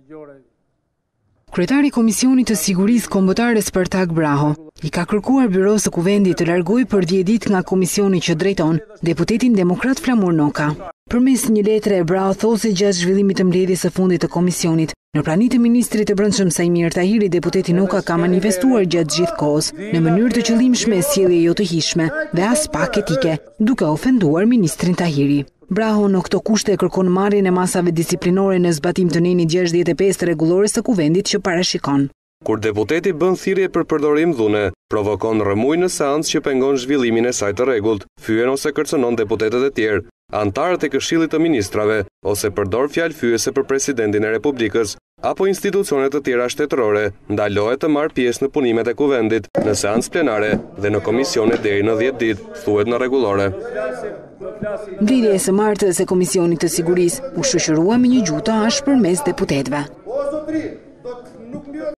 Kryetari i Komisionit të Sigurisë Kombëtare Spartak Braho i ka kërkuar Byros së Kuvendit të largojë për 10 ditë nga komisioni që drejton deputetin demokrat Flamur Noka. Përmes një letre, Braho thosë se gjatë zhvillimit të mbledhjes së fundit të komisionit, në praninë të ministrit të Brendshëm Sajmir Tahiri, deputeti Noka ka manifestuar gjatë gjithë kohës në mënyrë të qëllimshme sjellje jo të hijshme dhe as pak etike, duke ofenduar ministrin Tahiri. Braho në këto kushte kërkon marrjen e masave disiplinore në zbatim të nenit 65 të rregullores së Kuvendit që parashikon. Kur deputeti bën thirrje për përdorim dhune, provokon rrëmuj në seancë që pengon zhvillimin e saj të rregullt, fyen ose kërcënon deputetët e tjerë, antarët e Këshillit të Ministrave, ose përdor fjalë fyese për presidentin e Republikës, apo institucionet të tjera shtetërore, ndalohet të marrë pjesë në punimet e Kuvendit, në seancë plenare dhe në komisione deri në 10 ditë, thuhet në rregullore. Mbledhja e së martës e Komisionit të Sigurisë u shoqërua me një gjuhë të ashpër mes deputetëve.